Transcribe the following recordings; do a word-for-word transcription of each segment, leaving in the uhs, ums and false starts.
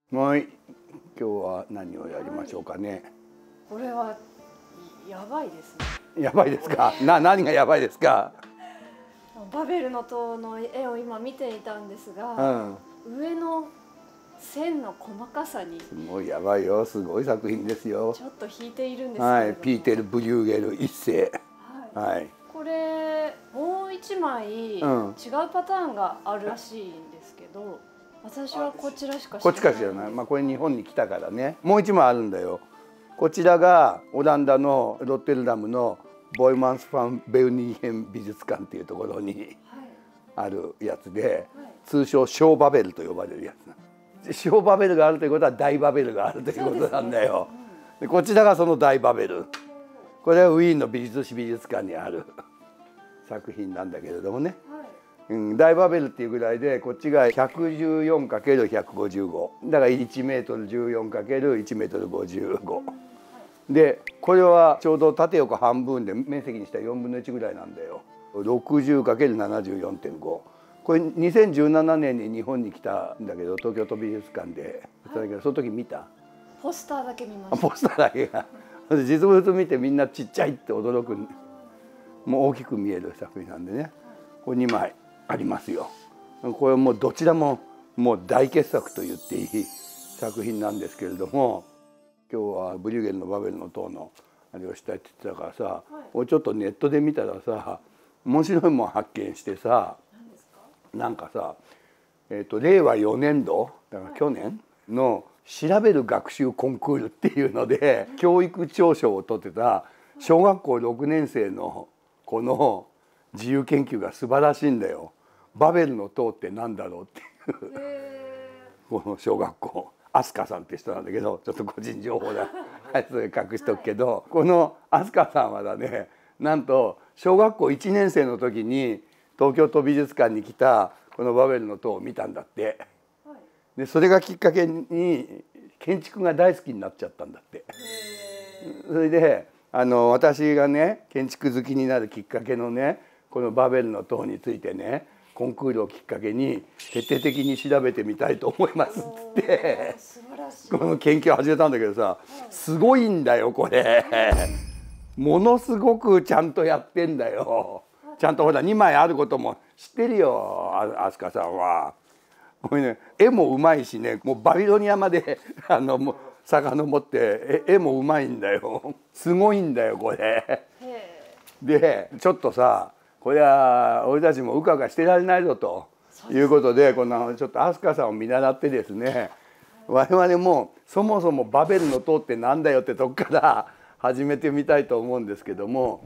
はい、今日は何をやりましょうかね。 これはやばいですね。やばいですか。な、何がやばいですか。 バベルの塔の絵を今見ていたんですが、うん、上の線の細かさにすごいやばいよ。すごい作品ですよ。 ちょっと引いているんですけれども、 はい、ピーテル・ブリューゲル一世。 はい。はい、これもう一枚違うパターンがあるらしいんですけど。私はこちらしか知らない。 こっちか知らない。まあこれ日本に来たからね。もう一枚あるんだよ。こちらがオランダのロッテルダムのボイマンス・ファン・ベウニーヘン美術館っていうところにあるやつで、通称小バベルと呼ばれるやつなの。小バベルがあるということは大バベルがあるということなんだよ。で、ね、うん、でこちらがその大バベル。これはウィーンの美術史美術館にある作品なんだけれどもね。うん、大バベルっていうぐらいで、こっちが ひゃくじゅうよんかけるひゃくごじゅうご だからいちメートルじゅうよんかけるいちメートルごじゅうごで、これはちょうど縦横半分で面積にしたらよんぶんのいちぐらいなんだよ。 ろくじゅうかけるななじゅうよんてんご これにせんじゅうななねんに日本に来たんだけど、東京都美術館で来たんだけど、その時見た？ ポスターだけ見ました。 ポスターだけが実物見てみんなちっちゃいって驚く。もう大きく見える作品なんでね。これにまいありますよ。これもどちらももう大傑作と言っていい作品なんですけれども、今日はブリューゲルのバベルの塔のあれをしたいって言ってたからさ、はい、俺ちょっとネットで見たらさ、面白いもん発見してさ、なんかさ、えーと、れいわよねんどだから去年の調べる学習コンクールっていうので教育長賞を取ってた小学校ろくねんせいの子の自由研究が素晴らしいんだよ。バベルの塔ってなんだろうっていうこの小学校飛鳥さんって人なんだけど、ちょっと個人情報だあいつ隠しとくけど、この飛鳥さんはだね、なんと小学校いちねんせいの時に東京都美術館に来たこのバベルの塔を見たんだって。でそれがきっかけに建築が大好きになっちゃったんだって。それであの私がね建築好きになるきっかけのね、このバベルの塔についてね、コンクールをきっかけに徹底的に調べてみたいと思いますっつってこの研究を始めたんだけどさ、すごいんだよこれ。ものすごくちゃんとやってんだよ。ちゃんとほらにまいあることも知ってるよ、飛鳥さんは。これね、絵もうまいしね、もうバビロニアまであのもう遡って絵もうまいんだよ。すごいんだよこれ。でちょっとさ、これは俺たちもうかうかしてられないぞということで、このちょっと飛鳥さんを見習ってですね、我々もそもそもバベルの塔ってなんだよってとこから始めてみたいと思うんですけども。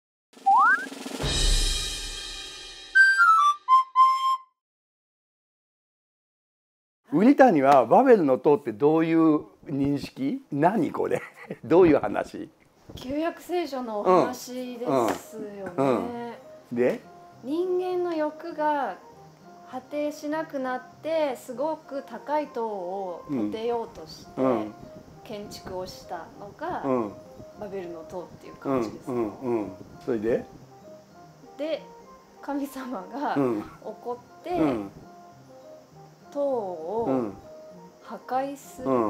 ウリタにはバベルの塔ってどういう認識？何これ？どういう話？ 旧約聖書のお話ですよね。うんうんうん、 で、 人間の欲が果てしなくなってすごく高い塔を建てようとして建築をしたのがバベルの塔っていう感じです。 それで？ で、神様が怒って、うん、塔を破壊する、うん、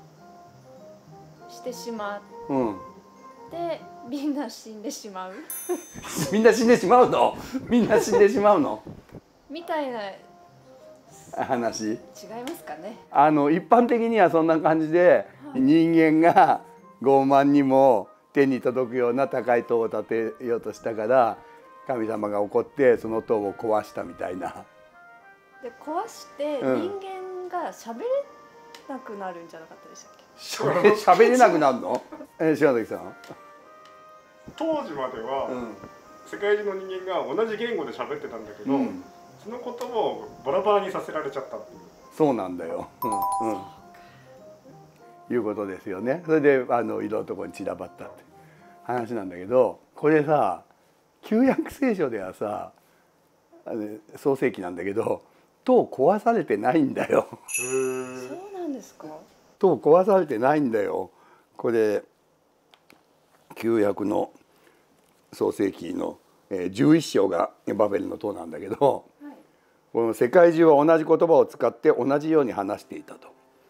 してしまって、うん、みんな死んでしまうみんな死んでしまうの？みんな死んでしまうの？ みたいな話？違いますかね。 あの一般的にはそんな感じで、はい、人間が傲慢にも手に届くような高い塔を建てようとしたから神様が怒ってその塔を壊したみたいな。 で壊して人間が喋れなくなるんじゃなかったでしたっけ？ 喋れなくなるの？え、島崎さん。 当時までは、うん、世界中の人間が同じ言語で喋ってたんだけど、うん、その言葉をバラバラにさせられちゃったっていう。 そうなんだよ。うんうん、いうことですよね。それであのいろんなところに散らばったって話なんだけど、これさ旧約聖書ではさあの創世記なんだけど。塔壊されてないんだよ。 そうなんですか。 塔壊されてないんだよ。これ旧約の創世記のじゅういっしょうがバベルの塔なんだけど、はい、この世界中は同じ言葉を使って同じように話していたと。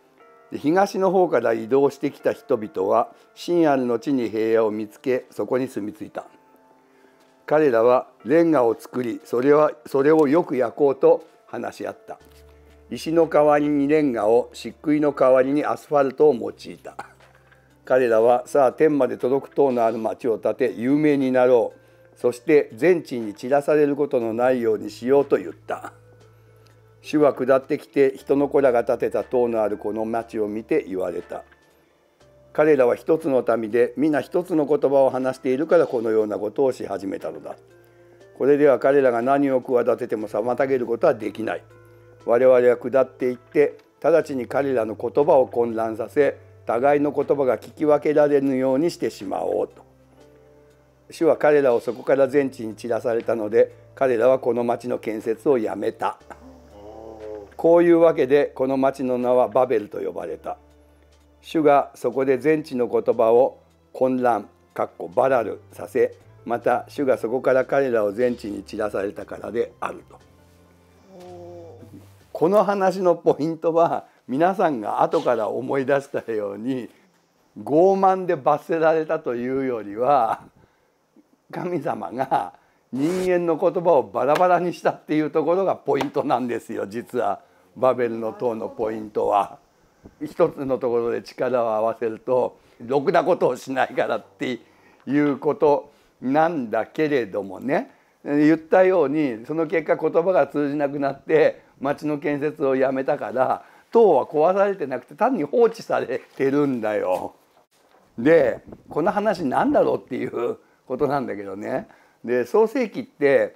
東の方から移動してきた人々はシンアルの地に平野を見つけ、そこに住み着いた。彼らはレンガを作り、それはそれをよく焼こうと話し合った。石の代わりにレンガを、漆喰の代わりにアスファルトを用いた。彼らは、さあ天まで届く塔のある町を建て有名になろう。そして全地に散らされることのないようにしようと言った。主は下ってきて人の子らが建てた塔のあるこの町を見て言われた。彼らは一つの民で皆一つの言葉を話しているからこのようなことをし始めたのだ。これでは彼らが何を企てても妨げることはできない。我々は下っていって直ちに彼らの言葉を混乱させ、互いの言葉が聞き分けられぬようにしてしまおうと。主は彼らをそこから全地に散らされたので、彼らはこの町の建設をやめた。こういうわけでこの町の名はバベルと呼ばれた。主がそこで全地の言葉を混乱バラルさせ、また主がそこから彼らを全地に散らされたからであると。この話のポイントは、皆さんが後から思い出したように傲慢で罰せられたというよりは、神様が人間の言葉をバラバラにしたっていうところがポイントなんですよ。実はバベルの塔のポイントは、一つのところで力を合わせるとろくなことをしないからっていうことなんだけれどもね、言ったようにその結果言葉が通じなくなって町の建設をやめたから、塔は壊されてなくて単に放置されてるんだよ。でこの話なんだろうっていうことなんだけどね。で創世記って、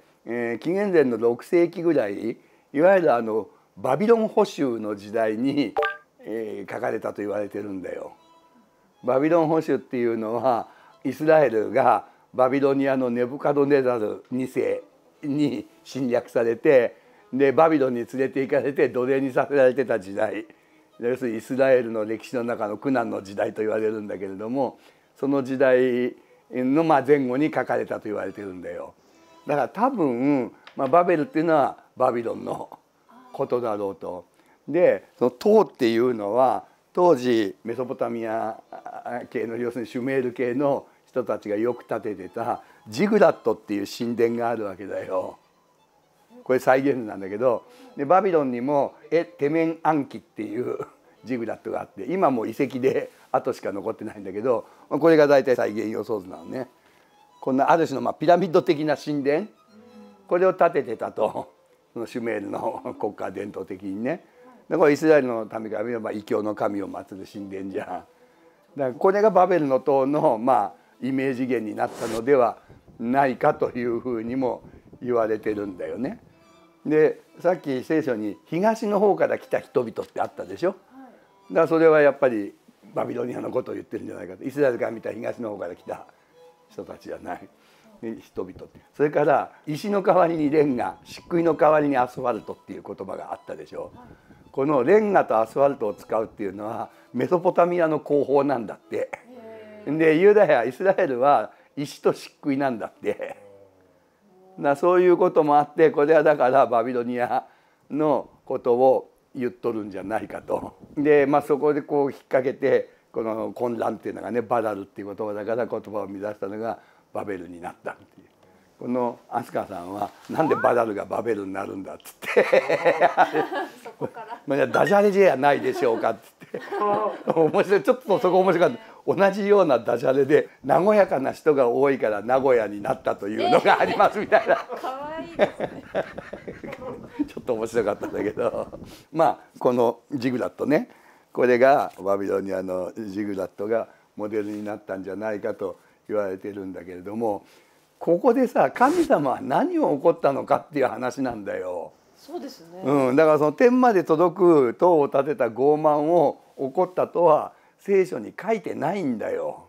えー、紀元前のろく世紀ぐらい、いわゆるあのバビロン捕囚の時代に、えー、書かれたと言われてるんだよ。バビロン捕囚っていうのはイスラエルがバビロニアのネブカドネザルに世に侵略されて、でバビロンに連れて行かれて奴隷にさせられてた時代、要するにイスラエルの歴史の中の苦難の時代と言われるんだけれども、その時代のまあ前後に書かれたと言われてるんだよ。だから多分、まあ、バベルっていうのはバビロンのことだろうと。でその塔っていうのは当時メソポタミア系の、要するにシュメール系の人たちがよく建ててたジグラットっていう神殿があるわけだよ。これ再現なんだけど、でバビロンにもエ・テメン・アンキっていうジグラットがあって、今もう遺跡で跡しか残ってないんだけど、これが大体再現予想図なのね。こんなある種のまあピラミッド的な神殿、これを建ててたと、そのシュメールの国家伝統的にね。だからイスラエルの民から見れば異教の神を祀る神殿じゃん。だからこれがバベルの塔のまあイメージ源になったのではないかというふうにも言われてるんだよね。でさっき聖書に東の方から来た人々ってあったでしょ。だからそれはやっぱりバビロニアのことを言ってるんじゃないかと。イスラエルから見た東の方から来た人たちじゃない人々って。それから石の代わりにレンガ、漆喰の代わりにアスファルトっていう言葉があったでしょ。このレンガとアスファルトを使うっていうのはメソポタミアの工法なんだって。でユダヤイスラエルは石と漆喰なんだって。だそういうこともあって、これはだからバビロニアのことを言っとるんじゃないかと。で、まあ、そこでこう引っ掛けてこの混乱っていうのがね、バラルっていう言葉だから言葉を生み出したのがバベルになったっていう。この飛鳥さんはなんでバラルがバベルになるんだっつってそこからまあダジャレじゃないでしょうかっつって面白い。ちょっとそこ面白かった。同じようなダジャレで和やかな人が多いから名古屋になったというのがありますみたいな、 かわいいですねちょっと面白かったんだけど、まあこのジグラットね、これがバビロニアのジグラットがモデルになったんじゃないかと言われてるんだけれども、ここでさ、神様は何を起こったのかっていう話なんだよ。 そうですね、 うん、だからその天まで届く塔を建てた傲慢を起こったとは聖書に書いてないんだよ。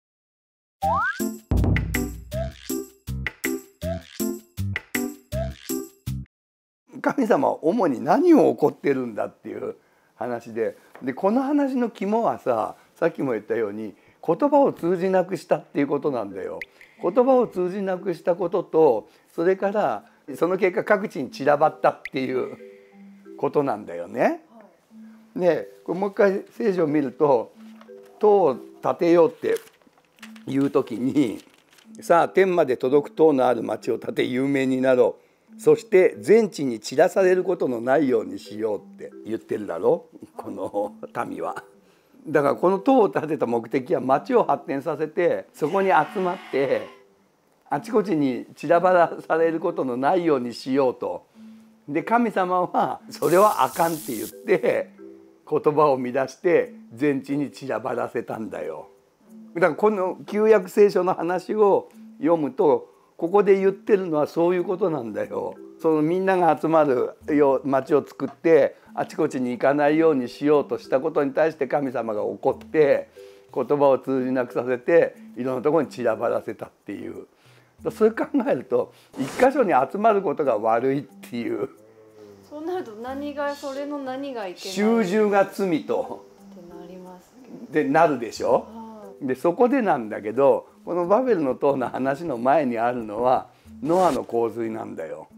神様は主に何を起こってるんだっていう話で、でこの話の肝はさ、さっきも言ったように言葉を通じなくしたっていうことなんだよ。言葉を通じなくしたことと、それからその結果各地に散らばったっていうことなんだよね。 でこれもう一回聖書を見ると塔を建てようっていう時にさあ天まで届く塔のある町を建て有名になろう、そして全地に散らされることのないようにしようって言ってるだろこの民は。だからこの塔を建てた目的は町を発展させてそこに集まってあちこちに散らばらされることのないようにしようと。で神様はそれはあかんって言って言葉を乱して全地に散らばらせたんだよ。だからこの旧約聖書の話を読むとここで言ってるのはそういうことなんだよ。そのみんなが集まる町を作ってあちこちに行かないようにしようとしたことに対して神様が怒って言葉を通じなくさせていろんなところに散らばらせたっていう。それ考えると一箇所に集まることが悪いっていう。 そうなると何がそれの何がいけない集中が罪とってなりますけどでなるでしょ。でそこでなんだけどこのバベルの塔の話の前にあるのはノアの洪水なんだよ。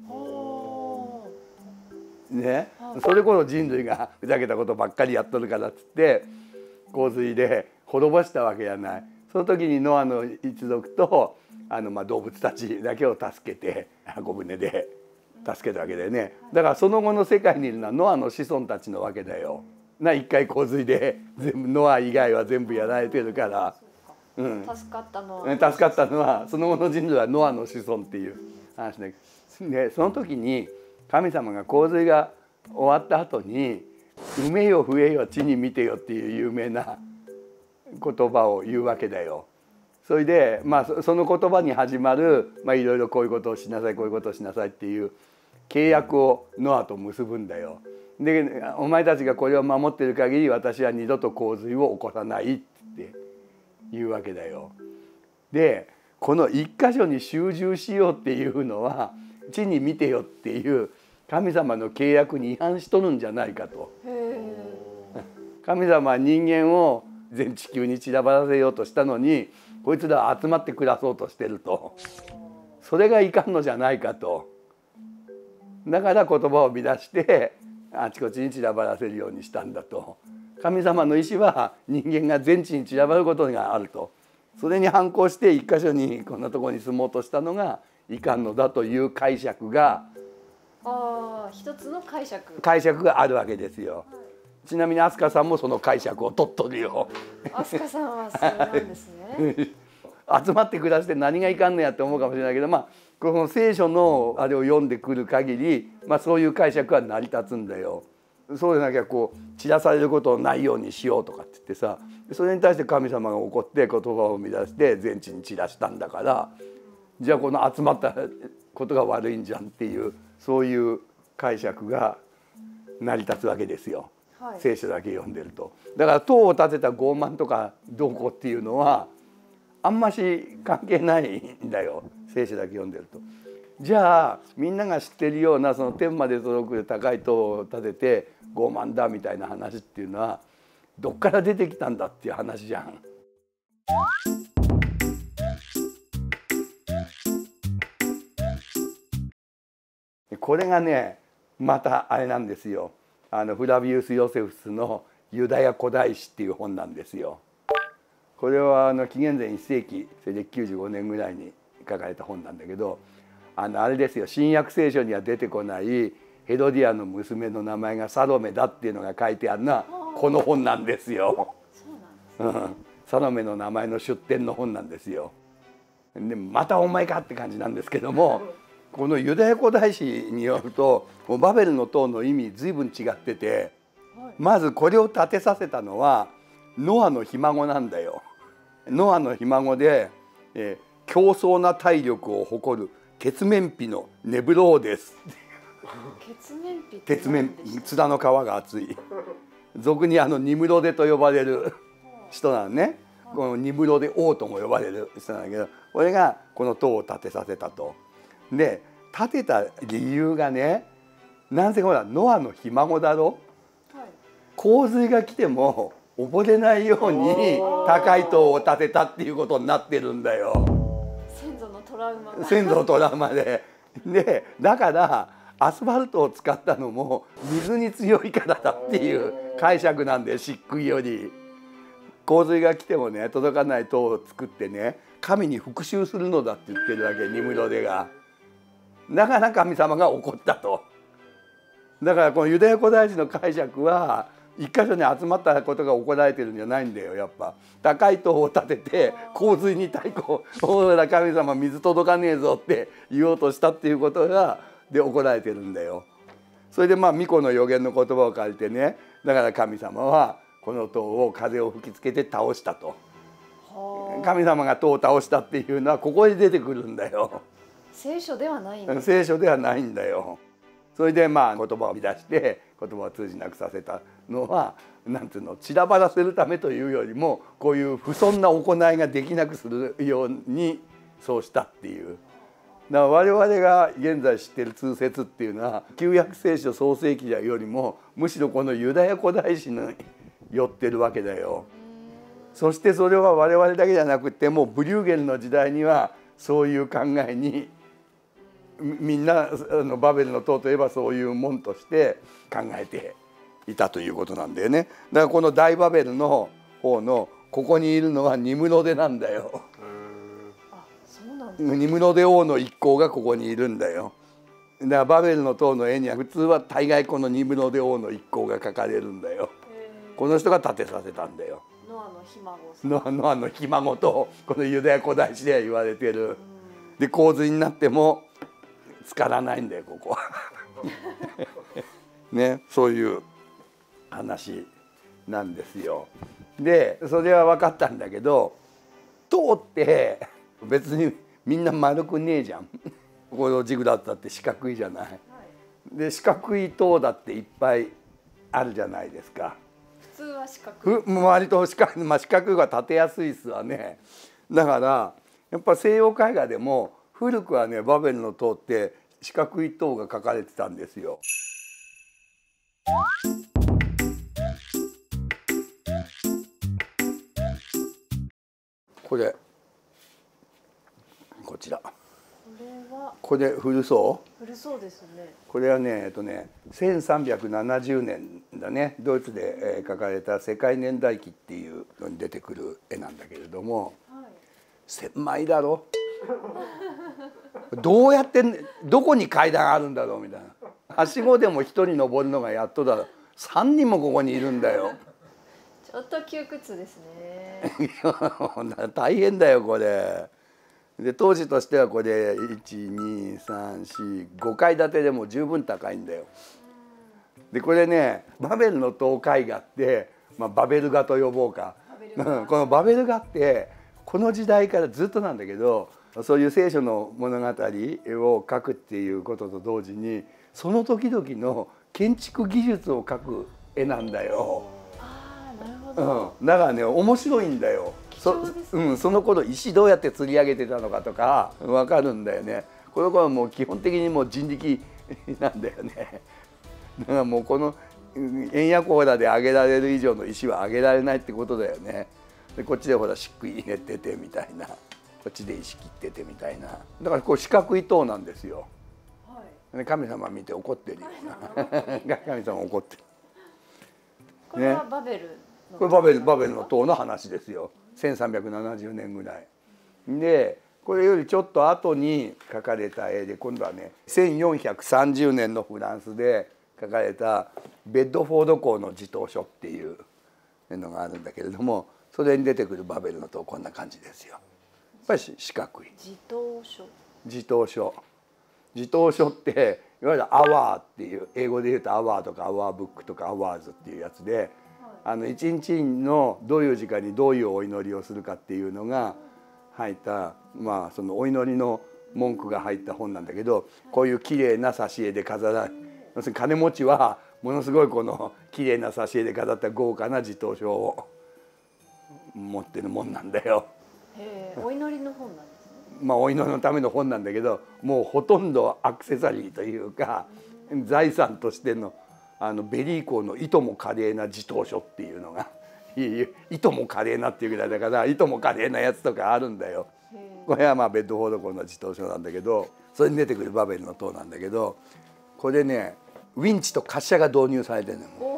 ね、それこそ人類がふざけたことばっかりやっとるからっつって洪水で滅ぼしたわけじゃない。その時にノアの一族とあのまあ動物たちだけを助けて箱舟で助けたわけだよね。だからその後の世界にいるのはノアの子孫たちのわけだよ。な一回洪水で全部ノア以外は全部やられてるから、 うん、助かったのは助かったのはその後の人類はノアの子孫っていう話で、でその時に神様が洪水が終わった後に「埋めよ増えよ地に見てよ」っていう有名な言葉を言うわけだよ。それでまあその言葉に始まるまあいろいろこういうことをしなさいこういうことをしなさいっていう契約をノアと結ぶんだよ。でお前たちがこれを守っている限り私は二度と洪水を起こさないって言うわけだよ。でこの一箇所に集中しようっていうのは地に見てよっていう神様の契約に違反しとるんじゃないかと。神様は人間を全地球に散らばらせようとしたのにこいつらは集まって暮らそうとしてると。それがいかんのじゃないかと。だから言葉を乱してあちこちに散らばらせるようにしたんだと。神様の意志は人間が全地に散らばることがあると。それに反抗して一箇所にこんなところに住もうとしたのがいかんのだという解釈があ一つの解釈解釈があるわけですよ。はい、ちなみに飛鳥さんもその解釈を取っとるよ。 飛鳥さんはそうなんですね。 集まって暮らして何がいかんのやって思うかもしれないけど、まあこの聖書のあれを読んでくる限り、まあ、そういう解釈は成り立つんだよ。そうでなきゃこう散らされることをないようにしようとかって言ってさ、それに対して神様が怒って言葉を乱して全地に散らしたんだから、じゃあこの集まったことが悪いんじゃんっていうそういう解釈が成り立つわけですよ。はい、聖書だけ読んでると。だから塔を建てた傲慢とかどうこうっていうのはあんまし関係ないんだよ。聖書だけ読んでると。じゃあみんなが知ってるようなその天まで届く高い塔を建てて傲慢だみたいな話っていうのはどっから出てきたんだっていう話じゃん。これがねまたあれなんですよ。あのフラビウス・ヨセフスの「ユダヤ古代史」っていう本なんですよ。これはあの紀元前いっ世紀それできゅうじゅうごねんぐらいに書かれた本なんだけど、あのあれですよ、新約聖書には出てこないヘロディアの娘の名前がサロメだっていうのが書いてあるのはこの本なんですよ。そうなんですね。うん、サロメの名前の出典の本なんですよ。でまたお前かって感じなんですけども、このユダヤ古代史によるとバベルの塔の意味随分違ってて、まずこれを建てさせたのはノアのひ孫なんだよ。ノアのひ孫で、えー、強壮な体力を誇る血面皮のネブローです。 血面皮血面皮、面の皮が厚い。俗にあのニムロデと呼ばれる人なのね。このニムロデ王とも呼ばれる人なんだけど、これがこの塔を建てさせたと。で建てた理由がね、なんせほらノアのひ孫だろ、はい、洪水が来ても溺れないように高い塔を建てたっていうことになってるんだよ。 先祖のトラウマが先祖のトラウマで。でだからアスファルトを使ったのも水に強いからだっていう解釈なんで、漆喰より洪水が来てもね届かない塔を作ってね神に復讐するのだって言ってるわけ、ニムロデが。だから神様が怒ったと。だからこのユダヤ古代史の解釈は一箇所に集まったことが起こられてるんじゃないんだよ。やっぱ高い塔を建てて洪水に対抗「おら神様水届かねえぞ」って言おうとしたっていうことがで起こられてるんだよ。それでまあ巫女の予言の言葉を借りてね、だから神様はこの塔を風を吹きつけて倒したと。神様が塔を倒したっていうのはここで出てくるんだよ。 聖書ではないんだ。 聖書ではないんだよ。それでまあ言葉を乱して言葉を通じなくさせたのはなんていうの、散らばらせるためというよりもこういう不遜な行いができなくするようにそうしたっていう。だから我々が現在知っている通説っていうのは旧約聖書創世記よりもむしろこのユダヤ古代史に寄ってるわけだよ。そしてそれは我々だけじゃなくてもうブリューゲルの時代にはそういう考えにみんなあのバベルの塔といえばそういうもんとして考えていたということなんだよね。だからこの大バベルの方のここにいるのはニムロデなんだよ。ニムロデ王の一行がここにいるんだよ。だからバベルの塔の絵には普通は大概このニムロデ王の一行が描かれるんだよ。この人が建てさせたんだよ。 ノアのひ孫さん。 ノアノアのひ孫とこのユダヤ古代史では言われてる。で洪水になっても浸からないんだよここは。ね、そういう話なんですよ。でそれは分かったんだけど塔って別にみんな丸くねえじゃん。このジグだったって四角いじゃない。で四角い塔だっていっぱいあるじゃないですか。 普通は四角い。 割と四角、まあ、四角が立てやすいっすわね。だからやっぱ西洋絵画でも古くはねバベルの塔って四角い塔が描かれてたんですよ。これこちら。 これはこれ古そう？ 古そうですね。 これはねえっとねせんさんびゃくななじゅうねんだね。ドイツで描かれた世界年代記っていうのに出てくる絵なんだけれども、はい、千枚だろ。どうやってどこに階段あるんだろうみたいな。はしごでも一人登るのがやっとだろ。三人もここにいるんだよ。 ちょっと窮屈ですね。 大変だよこれ。で当時としてはこれいちにさんしごかい建てでも十分高いんだよ。でこれねバベルの塔絵画って、まあ、バベル画と呼ぼうか。このバベル画ってこの時代からずっとなんだけどそういう聖書の物語を描くっていうことと同時にその時々の建築技術を描く絵なんだよ。 ああなるほど。 うん、だからね面白いんだよ。そ, うん、その頃石どうやって釣り上げてたのかとか分かるんだよね。この頃はもう基本的にもう人力なんだよね。だからもうこの円やコーラで上げられる以上の石は上げられないってことだよね。でこっちでほら漆喰入れててみたいな、こっちで石切っててみたいな。だからこう四角い塔なんですよ。はい、で神様見て怒ってるような。神様怒ってる。 これはバベルの、 これバベルバベルの塔の話ですよ。せんさんびゃくななじゅうねんぐらいで、これよりちょっと後に描かれた絵で今度はねせんよんひゃくさんじゅうねんのフランスで描かれたベッドフォード港の地頭書っていうのがあるんだけれども、それに出てくるバベルの塔こんな感じですよ。やっぱり四角い地頭書。 地頭書地頭書っていわゆるアワーっていう英語で言うとアワーとかアワーブックとかアワーズっていうやつで、あの一日のどういう時間にどういうお祈りをするかっていうのが入った、まあそのお祈りの文句が入った本なんだけど、こういう綺麗な挿絵で飾られ、要するに金持ちはものすごいこの綺麗な挿絵で飾った豪華な地頭書を持ってるもんなんだよ。 へえ、お祈りの本なんですね。 まあお祈りのための本なんだけど、もうほとんどアクセサリーというか財産としてのあのベリー港のいとも華麗な地頭書っていうのがいとも華麗なっていうぐらいだからいとも華麗なやつとかあるんだよ。これはまあベッドフォード港の地頭書なんだけど、それに出てくるバベルの塔なんだけど、これねウィンチと滑車が導入されてるのよ。こ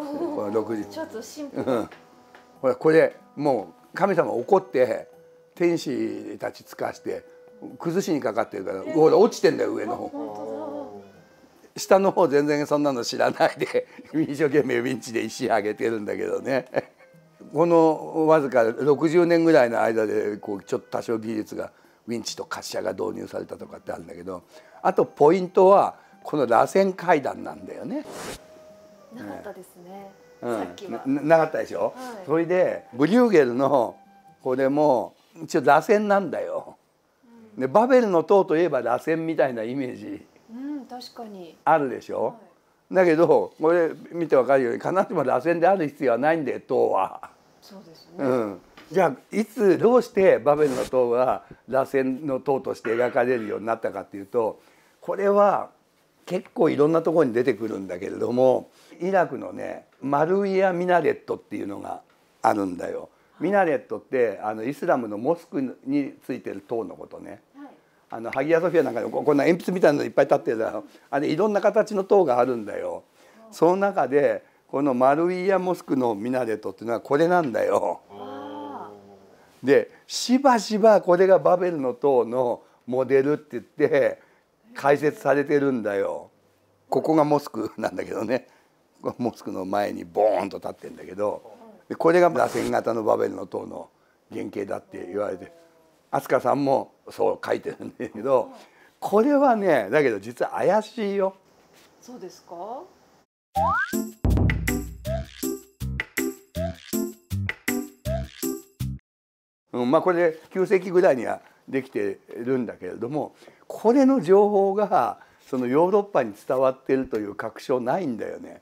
うん、ろくじゅう。 ちょっとシンプル。 うん、ほらこれもう神様怒って天使たちつかして崩しにかかってるから、えー、ほら落ちてんだよ上の方。下の方全然そんなの知らないで一生懸命ウィンチで石上げてるんだけどね。このわずかろくじゅうねんぐらいの間でこうちょっと多少技術がウィンチと滑車が導入されたとかってあるんだけど、あとポイントはこの螺旋階段なんだよね。 なかったですね。 うん、 さっきはな, なかったでしょ、 はい、 それでブリューゲルのこれも一応螺旋なんだよ。でバベルの塔といえば螺旋みたいなイメージ確かにあるでしょ、はい、だけどこれ見て分かるように必ずしも螺旋である必要はないんだよ塔は。 そうですね、 うん、じゃあいつどうしてバベルの塔が螺旋の塔として描かれるようになったかっていうと、これは結構いろんなところに出てくるんだけれども、イラクのねマルウィア・ミナレットっていうのがあるんだよ。ミナレットってあのイスラムのモスクについてる塔のことね。あのハギアソフィアなんかにこんな鉛筆みたいなのいっぱい立ってるだろう。あれいろんな形の塔があるんだよ。その中でこのマルウィアモスクのミナレットっていうのはこれなんだよ。でしばしばこれがバベルの塔のモデルって言って解説されてるんだよ。ここがモスクなんだけどね、モスクの前にボーンと立ってるんだけど、でこれが螺旋型のバベルの塔の原型だって言われて、飛鳥さんもそう書いてるんだけど、これはねだけど実は怪しいよ。 そうですか。 うん、まあこれきゅう世紀ぐらいにはできてるんだけれども、これの情報がそのヨーロッパに伝わってるという確証ないんだよね。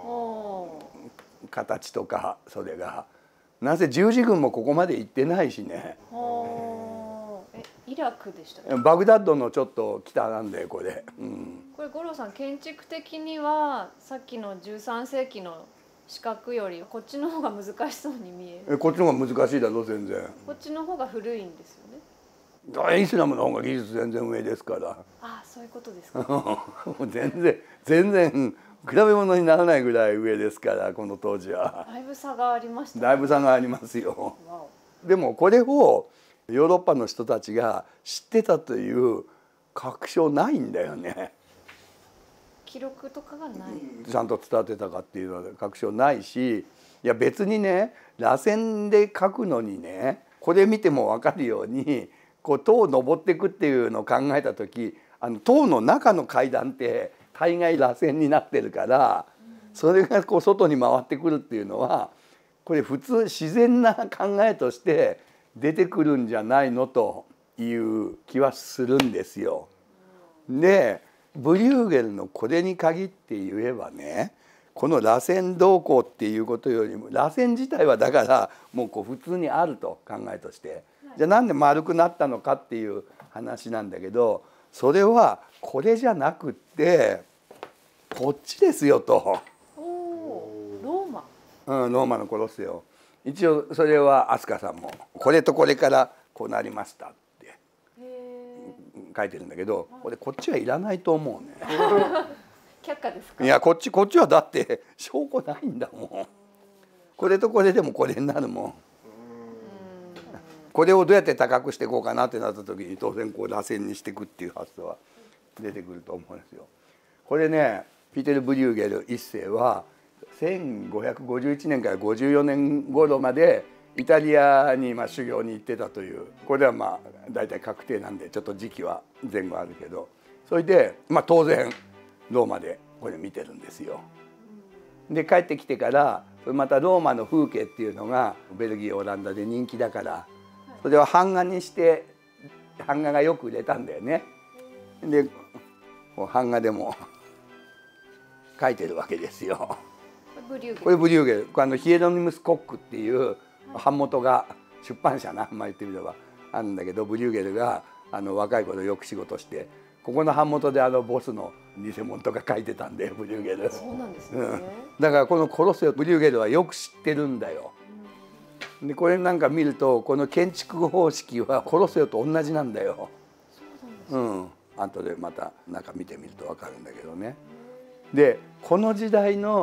形とかそれがなぜ十字軍もここまで行ってないしね。 えイラクでしたっけ？ バグダッドのちょっと北なんだよこれ、うん、 これ五郎さん建築的にはさっきのじゅうさん世紀の四角よりこっちの方が難しそうに見える。 えこっちの方が難しいだろ全然。 こっちの方が古いんですよね。 イスラムの方が技術全然上ですから。 あ、そういうことですか。 全然全然比べ物にならないぐらい上ですからこの当時は。 だいぶ差がありましたね。 だいぶ差がありますよ。でもこれをヨーロッパの人たちが知ってたという確証ないんだよね。 記録とかがない。 ちゃんと伝わってたかっていうのは確証ないし、いや別にね螺旋で書くのにねこれ見ても分かるようにこう塔を登っていくっていうのを考えた時、あの塔の中の階段って大概螺旋になってるから、それがこう外に回ってくるっていうのはこれ普通自然な考えとして出てくるんじゃないのという気はするんですよ。でブリューゲルのこれに限って言えばね、この螺旋動向っていうことよりも螺旋自体はだからもうこう普通にあると考えとして、じゃあなんで丸くなったのかっていう話なんだけど、それはこれじゃなくってこっちですよと。 おローマ。 うん、ローマのコロッセオ。一応それは飛鳥さんもこれとこれからこうなりましたって書いてるんだけど、これこっちはいらないと思うね。 却下ですか？ いやこっちこっちはだって証拠ないんだもん。これとこれでもこれになるもん。これをどうやって高くしていこうかなってなった時に当然こう螺旋にしていくっていう発想は出てくると思うんですよ。これねピーテル・ブリューゲル一世はせんごひゃくごじゅういちねんからごじゅうよねん頃までイタリアにまあ修行に行ってたという、これはまあ大体確定なんでちょっと時期は前後あるけど、それでまあ当然ローマでこれ見てるんですよ。で帰ってきてからまたローマの風景っていうのがベルギーオランダで人気だから、それを版画にして版画がよく売れたんだよね。で版画でも書いてるわけですよ。これブリューゲル、あのヒエロニムス・コックっていう版元が出版社な、まあ言ってみればあるんだけど、ブリューゲルがあの若い頃よく仕事してここの版元であのボスの偽物とか書いてたんでブリューゲル。 そうなんですね、 うん、だからこのコロッセオブリューゲルはよく知ってるんだよ。でこれなんか見るとこの建築方式はコロッセオと同じなんだよ。そうなんですね。うん、後でまた中見てみると分かるんだけどね。でこの時代の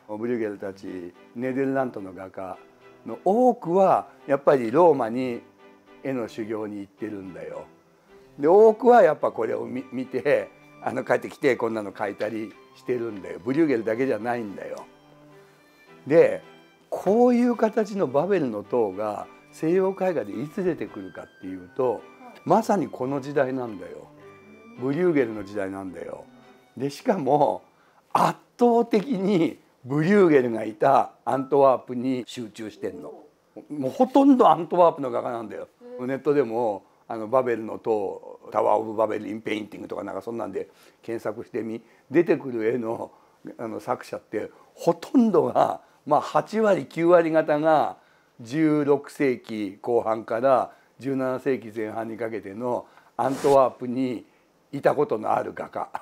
ブリューゲルたちネデルラントの画家の多くはやっぱりローマに絵の修行に行ってるんだよ。で多くはやっぱこれを見見てあの帰ってきてこんなの描いたりしてるんだよ。ブリューゲルだけじゃないんだよ。でこういう形のバベルの塔が西洋絵画でいつ出てくるかっていうとまさにこの時代なんだよ。ブリューゲルの時代なんだよ。でしかも圧倒的にブリューゲルがいたアントワープに集中してんの。もうほとんどアントワープの画家なんだよ。ネットでもあのバベルの塔タワー・オブ・バベル・イン・ペインティングとかなんかそんなんで検索してみ出てくる絵のあの作者ってほとんどがまあはちわりきゅうわり方がじゅうろくせいきこう半からじゅうななせいきぜん半にかけてのアントワープにいたことのある画家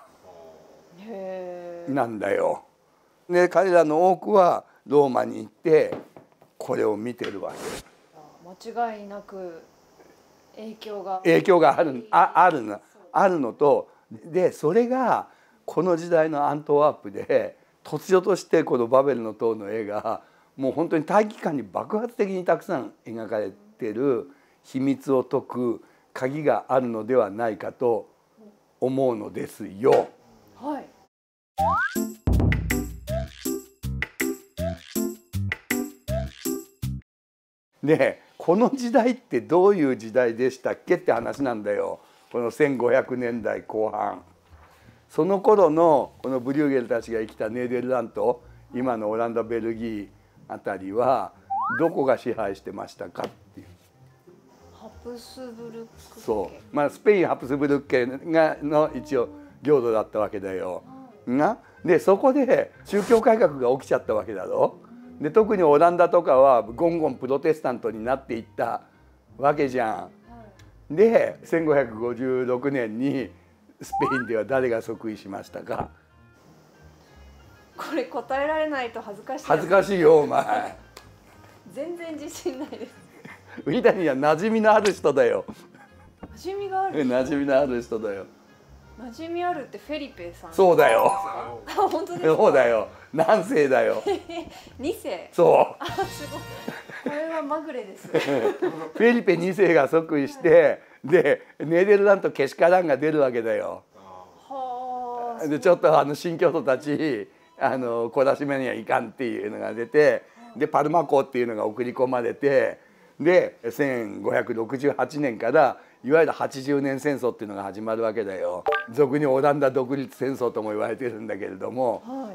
なんだよ。で彼らの多くはローマに行ってこれを見てるわけ。間違いなく影響が影響があるああるのあるのとでそれがこの時代のアントワープで突如としてこのバベルの塔の絵がもう本当に大気間に爆発的にたくさん描かれてる秘密を解く鍵があるのではないかと思うのですよ。 はい。 でこの時代ってどういう時代でしたっけって話なんだよ。このせんごひゃくねんだいこう半その頃のこのブリューゲルたちが生きたネーデルラント今のオランダベルギーあたりはどこが支配してましたかっていう。 ハプスブルク家。 そう、まあ、スペインハプスブルク家がの一応領土だったわけだよ。がでそこで宗教改革が起きちゃったわけだろ。で特にオランダとかはゴンゴンプロテスタントになっていったわけじゃん。でせんごひゃくごじゅうろくねんにスペインでは誰が即位しましたか。 これ答えられないと恥ずかしい。 恥ずかしいよお前。 全然自信ないです。 ウィダには馴染みのある人だよ。 馴染みがある。 馴染みのある人だよ。 馴染みあるってフェリペさん。 そうだよ。 あ、本当ですか。 そうだよ。何世だよ。 にせい。 そう。 あ、すごい。これはまぐれです。 フェリペにせいが即位して、でネーデルラントけしからんが出るわけだよ。 はあ。 でちょっとあの新教徒たちあの懲らしめにはいかんっていうのが出て、でパルマ港っていうのが送り込まれて、でせんごひゃくろくじゅうはちねんからいわゆるはちじゅうねん戦争っていうのが始まるわけだよ。俗にオランダ独立戦争とも言われてるんだけれども、 はい、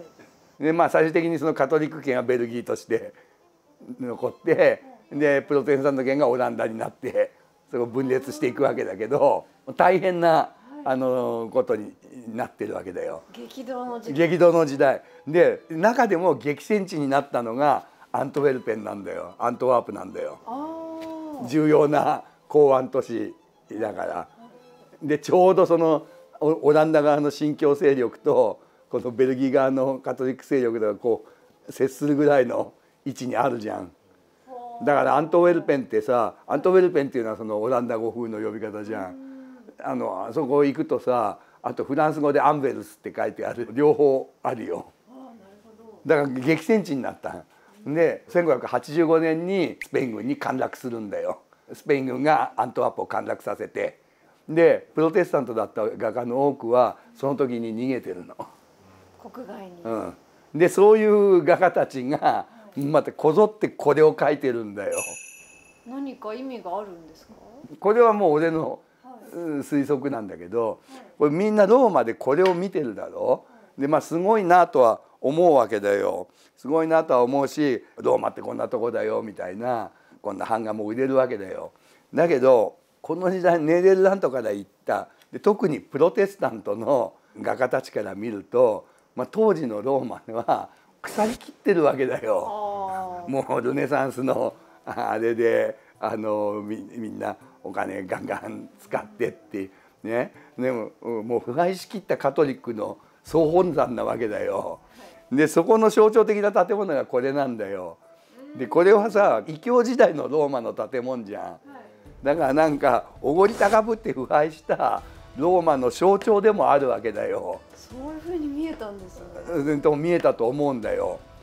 でまあ最終的にそのカトリック圏はベルギーとして残って、でプロテスタント圏がオランダになってそれを分裂していくわけだけど、大変なあのことになってるわけだよ。 激動の時代。 激動の時代で中でも激戦地になったのがアントウェルペンなんだよ。アントワープなんだよ。重要な港湾都市だから。でちょうどそのオランダ側の新教勢力とこのベルギー側のカトリック勢力がこう接するぐらいの位置にあるじゃん。だからアントウェルペンってさ、アントウェルペンっていうのはそのオランダ語風の呼び方じゃん。あのあそこ行くとさ、あとフランス語でアンベルスって書いてある、両方あるよ。だから激戦地になった。でせんごひゃくはちじゅうごねんにスペイン軍に陥落するんだよ。スペイン軍がアントワープを陥落させて、でプロテスタントだった画家の多くはその時に逃げてるの。 国外に。 うん、でそういう画家たちがまたこぞってこれを描いてるんだよ。 何か意味があるんですか？ これはもう俺の推測なんだけど、これみんなローマでこれを見てるだろう。でまあすごいなとは思うわけだよ。すごいなとは思うし、ローマってこんなとこだよみたいな、こんな版画も売れるわけだよ。だけどこの時代ネーデルラントから行ったで特にプロテスタントの画家たちから見ると、まあ、当時のローマは腐りきってるわけだよ。もうルネサンスのあれであの み, みんなお金ガンガン使ってってね。でももう腐敗しきったカトリックの総本山なわけだよ。でそこの象徴的な建物がこれなんだよ。でこれはさ異教時代のローマの建物じゃん。だからなんかおごり高ぶって腐敗したローマの象徴でもあるわけだよ。 そういう風に見えたんですね。 と見えたと思うんだよ。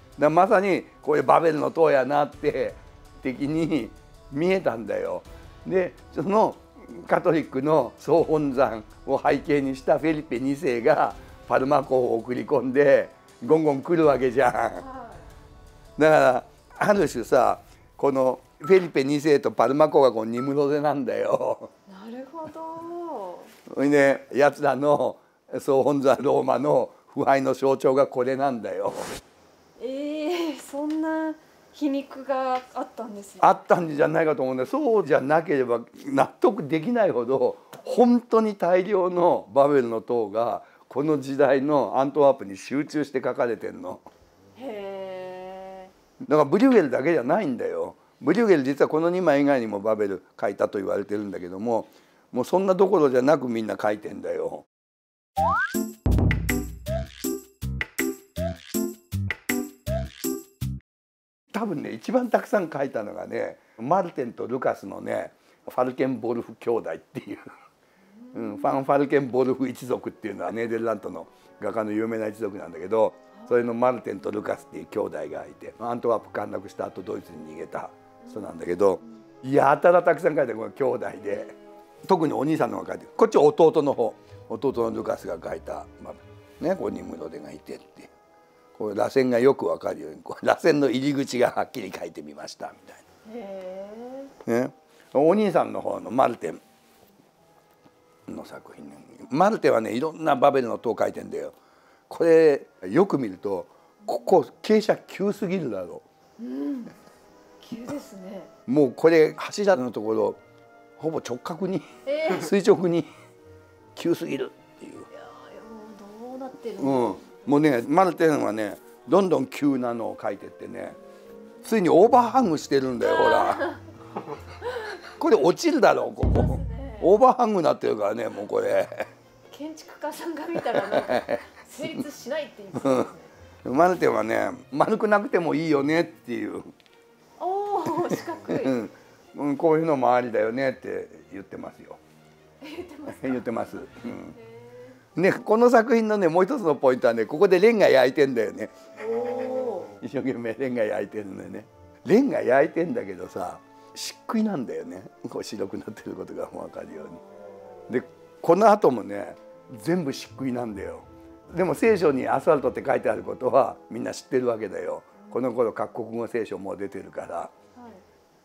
だまさにこれバベルの塔やなって的に見えたんだよ。でそのカトリックの総本山を背景にしたフェリペにせいがパルマ港を送り込んでゴンゴン来るわけじゃん。だからある種さこのフェリペにせいとパルマ港がこう二室手なんだよ。 なるほど。 それでやつらの総本山ローマの腐敗の象徴がこれなんだよ。 えー、そんな皮肉があったんですよ。 あったんじゃないかと思うんだ。そうじゃなければ納得できないほど本当に大量のバベルの塔がこの時代のアントワープに集中して書かれてるの。 へえ。だからブリュゲルだけじゃないんだよ。ブリュゲル実はこのにまい以外にもバベル書いたと言われてるんだけども、もうそんなどころじゃなくみんな書いてんだよ。多分ね一番たくさん書いたのがねマルテンとルカスのねファルケンボルフ兄弟っていう、うん、ファン・ファルケンボルフ一族っていうのはネーデルラントの画家の有名な一族なんだけど、それのマルテンとルカスっていう兄弟がいてアントワープ陥落した後ドイツに逃げた人なんだけど、やたらたくさん書いてこの兄弟で、特にお兄さんの方が書いてる。こっち弟の方弟のルカスが書いた、まあね、ここに室手がいてっていう。これ螺旋がよくわかるようにこう螺旋の入り口がはっきり書いてみましたみたいな。へー、ね、お兄さんの方のマルテンの作品、ね、マルテンはねいろんなバベルの塔を書いてんだよ。これよく見るとここ傾斜急すぎるだろう。うん、 急ですね。 もうこれ柱のところほぼ直角に、えー、垂直に急すぎるっていう。いやどうなってるの、 うん、もうねマルテンはねどんどん急なのを書いてってねついにオーバーハングしてるんだよほらこれ落ちるだろうここ、ね、オーバーハングになってるからねもうこれ建築家さんが見たらなんか成立しないって言ってますねうん、マルテンはね丸くなくてもいいよねっていうおー四角い、 うん、こういうのもありだよねって言ってますよ言ってますか言ってます、うんね、この作品のねもう一つのポイントはねここでレンガ焼いてんだよね。一生懸命レンガ焼いてるんだよね。レンガ焼いてんだけどさ漆喰なんだよね。こう白くなってることがもう分かるように。でこの後もね全部漆喰なんだよ。でも聖書にアスファルトって書いてあることはみんな知ってるわけだよ。この頃各国語聖書も出てるから、はい、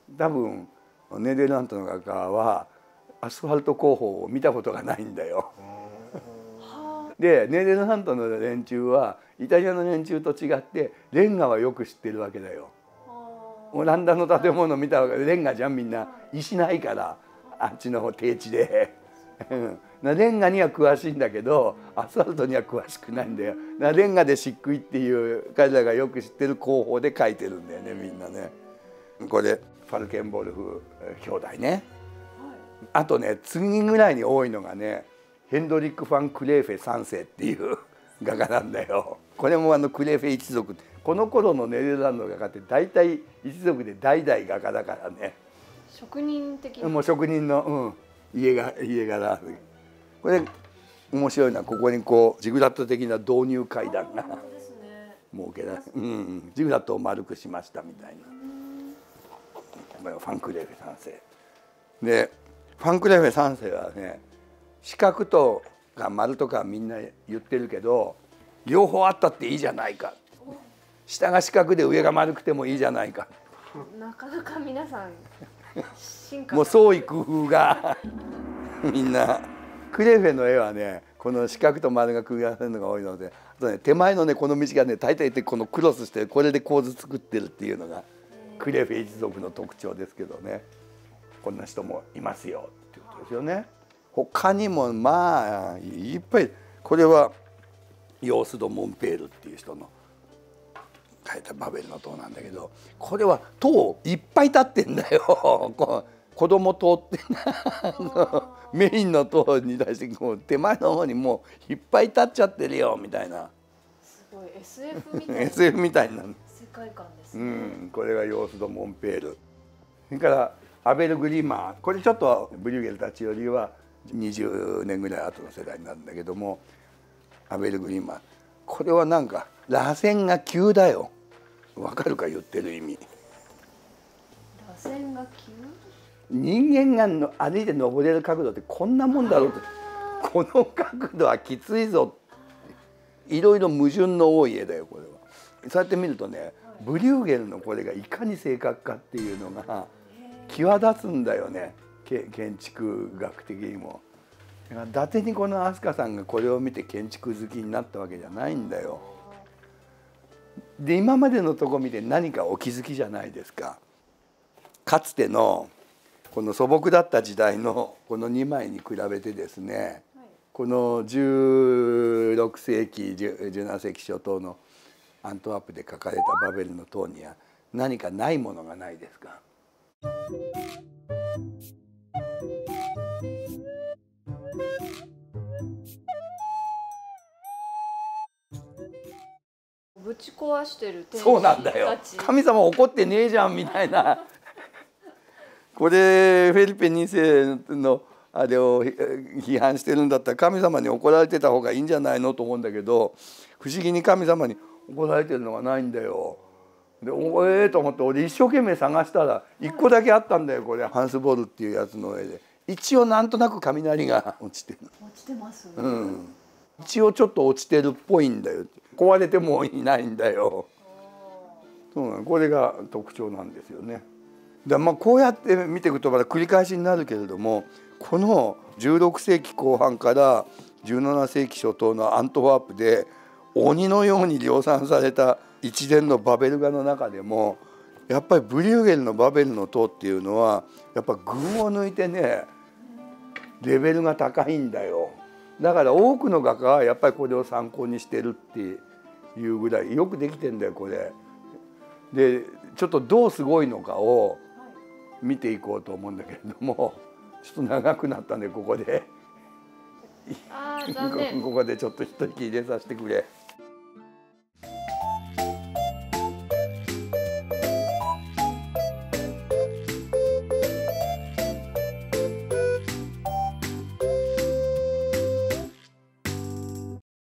多分ネーデルラントの画家はアスファルト工法を見たことがないんだよ。でネーデルラントの連中はイタリアの連中と違ってレンガはよく知ってるわけだよ。オランダの建物見たわけでレンガじゃんみんな石ないからあっちの方低地でレンガには詳しいんだけどアスファルトには詳しくないんだよ。レンガで漆喰っていう彼らがよく知ってる工法で描いてるんだよねみんなね。これファルケンボルフ兄弟ね。あとね次ぐらいに多いのがねヘンドリック・ファン・クレーフェさんせいっていう画家なんだよ。これもあのクレーフェ一族、この頃のネーデルラントの画家って大体一族で代々画家だからね。 職人的な。 もう職人の、うん、家が家柄。これ面白いのはここにこうジグラット的な導入階段が設けられ、うん、ジグラットを丸くしましたみたいな。これはファン・クレーフェさんせいで、ファン・クレーフェさんせいはね四角とか丸とかみんな言ってるけど両方あったっていいじゃないか、下が四角で上が丸くてもいいじゃないか。 なかなか皆さん進化もう創意工夫がみんな。クレーフェの絵はねこの四角と丸が組み合わせるのが多いので、あとね手前のねこの道がね大体このクロスしてこれで構図作ってるっていうのがクレーフェ一族の特徴ですけどね。こんな人もいますよっていうことですよね。他にもまあいっぱい。これはヨース・ド・モンペールっていう人の描いたバベルの塔なんだけど、これは塔いっぱい立ってんだよ。子供塔ってメインの塔に対してこう手前の方にもういっぱい立っちゃってるよみたいな。 すごい エスエフ みたいなエスエフ みたいな世界観ですね。 うん、これがヨース・ド・モンペール。それからアベル・グリマー、これちょっとブリュゲルたちよりはにじゅうねんぐらい後の世代になるんだけども、アベル・グリマーこれはなんか螺旋が急だよ。 わかるか言ってる意味。 螺旋が急。 人間がの歩いて登れる角度ってこんなもんだろうと、この角度はきついぞ、いろいろ矛盾の多い絵だよこれは。そうやって見るとね、ブリューゲルのこれがいかに正確かっていうのが際立つんだよね、建築学的にも。だから伊達にこの飛鳥さんがこれを見て建築好きになったわけじゃないんだよ。で今までのとこ見て何かお気づきじゃないですか。かつてのこの素朴だった時代のこのにまいに比べてですね、はい、このじゅうろくせいきじゅうななせいき初頭のアントワープで描かれたバベルの塔には何かないものがないですか。 ぶち壊してる天使たち。 そうなんだよ。神様怒ってねえじゃんみたいな。これフェリペにせいのあれを批判してるんだったら神様に怒られてた方がいいんじゃないのと思うんだけど、不思議に神様に怒られてるのがないんだよ。でおええー、と思って俺一生懸命探したらいっこだけあったんだよこれ。ハンス・ボルっていうやつの絵で一応なんとなく雷が落ちてる。 落ちてます、ね、 うん。一応ちょっと落ちてるっぽいんだよ。壊れてもいないんだよ。そうなの、これが特徴なんですよね。だまあこうやって見ていくとまだ繰り返しになるけれども、このじゅうろくせいきこう半からじゅうななせいき初頭のアントワープで鬼のように量産された一連のバベル画の中でもやっぱりブリューゲルのバベルの塔っていうのはやっぱ群を抜いてねレベルが高いんだよ。だから多くの画家はやっぱりこれを参考にしてるっていうぐらいよくできてんだよこれ。でちょっとどうすごいのかを見ていこうと思うんだけれども、ちょっと長くなったんでここであー残念ここでちょっと一息入れさせてくれ。